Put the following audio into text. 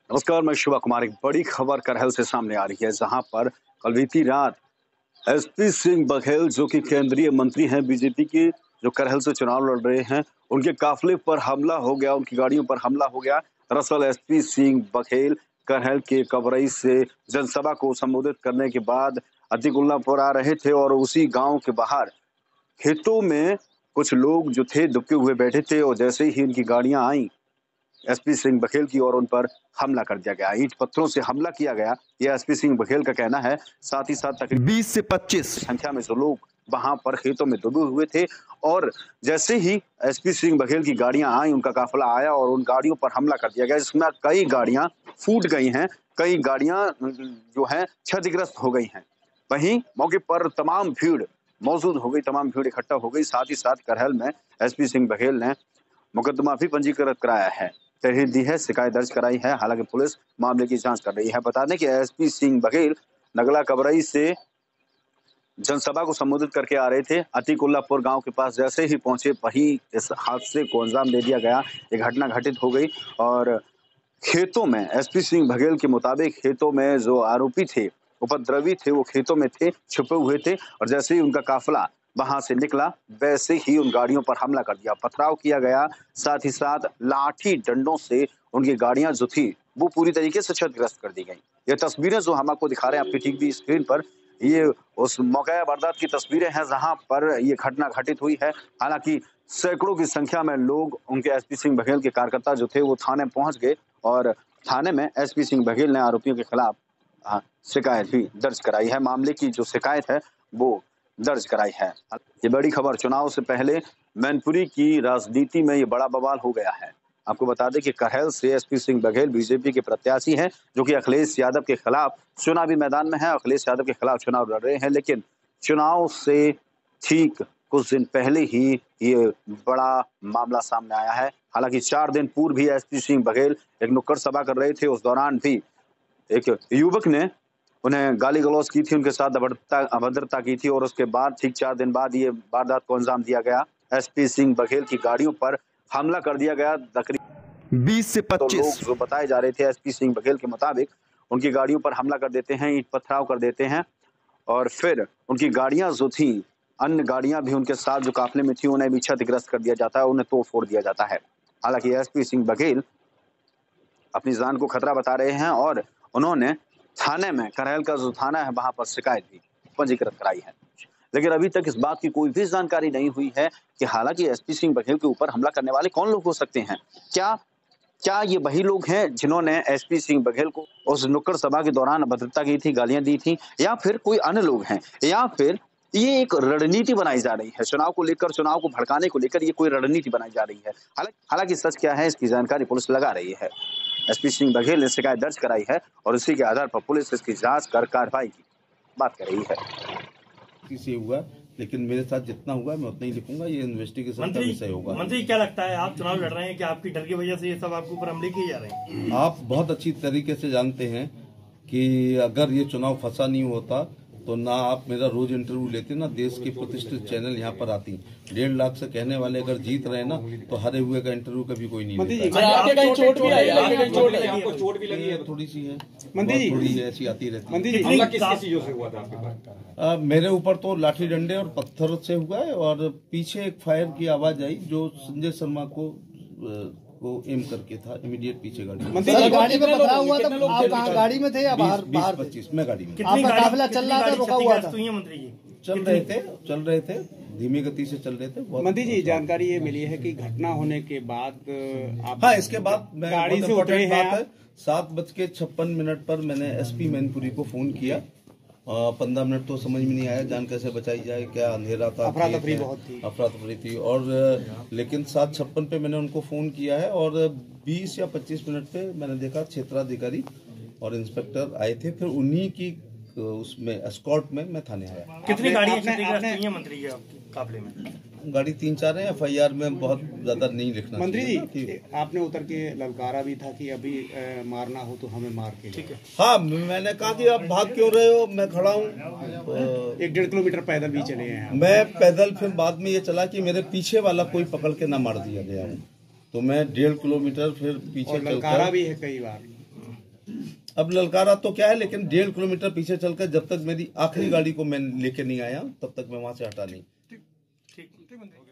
नमस्कार, मैं शिवा कुमार। एक बड़ी खबर करहल से सामने आ रही है, जहां पर कल बीती रात एसपी सिंह बघेल, जो कि केंद्रीय मंत्री हैं बीजेपी के, जो करहल से चुनाव लड़ रहे हैं, उनके काफिले पर हमला हो गया, उनकी गाड़ियों पर हमला हो गया। दरअसल एसपी सिंह बघेल करहल के कबरई से जनसभा को संबोधित करने के बाद अतिकुल्लापुर आ रहे थे और उसी गांव के बाहर खेतों में कुछ लोग जो थे दुबके हुए बैठे थे और जैसे ही उनकी गाड़ियां आई एसपी सिंह बघेल की और उन पर हमला कर दिया गया, ईंट पत्थरों से हमला किया गया। यह एसपी सिंह बघेल का कहना है। साथ ही साथ तकरीबन 20 से 25 संख्या में जो लोग वहां पर खेतों में डूबे हुए थे और जैसे ही एसपी सिंह बघेल की गाड़ियां आई, उनका काफिला आया और उन गाड़ियों पर हमला कर दिया गया, जिसमें कई गाड़ियां फूट गई हैं, कई गाड़ियां जो है क्षतिग्रस्त हो गई हैं। वहीं मौके पर तमाम भीड़ मौजूद हो गई, तमाम भीड़ इकट्ठा हो गई। साथ ही साथ करहल में एसपी सिंह बघेल ने मुकदमा भी पंजीकृत कराया है, तहरीर दी है, शिकायत दर्ज कराई है। हालांकि पुलिस मामले की जांच कर रही है। बता दें कि एसपी सिंह बघेल नगला कबरई से जनसभा को संबोधित करके आ रहे थे। अतिकुल्लापुर गांव के पास जैसे ही पहुंचे, वहीं इस हादसे को अंजाम दे दिया गया। एक घटना घटित हो गई और खेतों में एसपी सिंह बघेल के मुताबिक खेतों में जो आरोपी थे, उपद्रवी थे, वो खेतों में थे, छुपे हुए थे और जैसे ही उनका काफिला वहां से निकला, वैसे ही उन गाड़ियों पर हमला कर दिया, पथराव किया गया। साथ ही साथ लाठी डंडों से उनकी गाड़ियां जो थी वो पूरी तरीके से क्षतिग्रस्त कर दी गई। ये तस्वीरें जो हम आपको दिखा रहे हैं आपकी ठीक भी स्क्रीन पर, ये उस मौका वारदात की तस्वीरें हैं जहां पर ये घटना घटित हुई है। हालांकि सैकड़ों की संख्या में लोग, उनके एसपी सिंह बघेल के कार्यकर्ता जो थे, वो थाने पहुंच गए और थाने में एसपी सिंह बघेल ने आरोपियों के खिलाफ शिकायत भी दर्ज कराई है। मामले की जो शिकायत है वो दर्ज कराई है। ये बड़ी खबर, चुनाव से पहले मैनपुरी की राजनीति में ये बड़ा बवाल हो गया है। आपको बता दें कि करहल से एसपी सिंह बघेल बीजेपी के प्रत्याशी हैं, जो कि अखिलेश यादव के खिलाफ चुनावी मैदान में है। अखिलेश यादव के खिलाफ चुनाव लड़ रहे हैं, लेकिन चुनाव से ठीक कुछ दिन पहले ही ये बड़ा मामला सामने आया है। हालांकि 4 दिन पूर्व भी एसपी सिंह बघेल एक नुक्कड़ सभा कर रहे थे। उस दौरान भी एक युवक ने उन्हें गाली गलौज की थी, उनके साथ अभद्रता की थी और उसके बाद ठीक 4 दिन बाद ये वारदात को अंजाम दिया गया। एसपी सिंह बघेल की गाड़ियों पर हमला कर दिया गया। तकरीबन 20 से तो 25 लोग जो बताए जा रहे थे एसपी सिंह बघेल के मुताबिक, उनकी गाड़ियों पर हमला कर देते हैं, ईंट पथराव कर देते हैं और फिर उनकी गाड़ियां जो थी, अन्य गाड़ियां भी उनके साथ जो काफिले में थी, उन्हें भी क्षतिग्रस्त कर दिया जाता है, उन्हें तोड़ फोड़ दिया जाता है। हालांकि एसपी सिंह बघेल अपनी जान को खतरा बता रहे हैं और उन्होंने थाने में, करहल का जो थाना है, वहां पर शिकायत भी पंजीकृत कराई है। लेकिन अभी तक इस बात की कोई भी जानकारी नहीं हुई है कि हालांकि एसपी सिंह बघेल के ऊपर हमला करने वाले कौन लोग हो सकते हैं। क्या क्या ये वही लोग हैं जिन्होंने एसपी सिंह बघेल को उस नुक्कड़ सभा के दौरान अभद्रता की थी, गालियां दी थी, या फिर कोई अन्य लोग हैं, या फिर ये एक रणनीति बनाई जा रही है चुनाव को लेकर, चुनाव को भड़काने को लेकर ये कोई रणनीति बनाई जा रही है। हालांकि सच क्या है, इसकी जानकारी पुलिस लगा रही है। एसपी सिंह बघेल ने शिकायत दर्ज कराई है और इसी के आधार पर पुलिस इसकी जांच कर कार्रवाई की बात कर रही है। से हुआ, लेकिन मेरे साथ जितना हुआ मैं उतना ही लिखूंगा। ये इन्वेस्टिगेशन का विषय होगा। मंत्री, क्या लगता है, आप चुनाव लड़ रहे हैं कि आपकी डर की वजह से ये सब आपके ऊपर हमले किए जा रहे हैं? आप बहुत अच्छी तरीके से जानते हैं कि अगर ये चुनाव फंसा नहीं होता तो ना आप मेरा रोज इंटरव्यू लेते, ना देश की प्रतिष्ठित चैनल यहाँ पर आती। 1.5 लाख से कहने वाले अगर जीत रहे ना, तो हारे हुए का इंटरव्यू कभी कोई नहीं लेता। चोट भी लगी है, थोड़ी सी है, थोड़ी ऐसी आती रहती है। मेरे ऊपर तो लाठी डंडे और पत्थर से हुआ है और पीछे एक फायर की आवाज आई जो संजय शर्मा को एम करके था। इमीडिएट पीछे गाड़ी गाड़ी में पथराव हुआ था। आप कहाँ गाड़ी में थे या बाहर? 20-25 में गाड़ी में। आपका काफिला चल रहा था, रुका हुआ था? मंत्री जी चल रहे थे, धीमी गति से चल रहे थे। मंत्री जी, जानकारी ये मिली है कि घटना होने के बाद आप, हाँ, इसके बाद गाड़ी से उठे हैं। 7:56 पर मैंने एसपी मैनपुरी को फोन किया। 15 मिनट तो समझ में नहीं आया जान कैसे बचाई जाए, क्या अंधेरा था, अफरा तफरी थी और लेकिन 7:56 पे मैंने उनको फोन किया है और 20 या 25 मिनट पे मैंने देखा क्षेत्राधिकारी और इंस्पेक्टर आए थे। फिर उन्हीं की उसमें एस्कॉर्ट में मैं थाने आया। कितनी गाड़ियां क्षतिग्रस्त हुई हैं मंत्री जी आपके काफिले में? गाड़ी 3-4 है। FIR में बहुत ज्यादा नहीं लिखना। मंत्री जी, आपने उतर के ललकारा भी था कि अभी मारना हो तो हमें मार के। ठीक है। हाँ, मैंने कहा कि आप भाग क्यों रहे हो, मैं खड़ा हूँ। 1-1.5 किलोमीटर पैदल भी चले हैं। मैं पैदल, फिर बाद में ये चला कि मेरे पीछे वाला कोई पकड़ के ना मार दिया गया हूँ, तो मैं 1.5 किलोमीटर फिर पीछे ललकारा भी है कई बार। अब ललकारा तो क्या है, लेकिन 1.5 किलोमीटर पीछे चलकर जब तक मेरी आखिरी गाड़ी को मैं लेके नहीं आया तब तक मैं वहां से हटा नहीं। ठीक।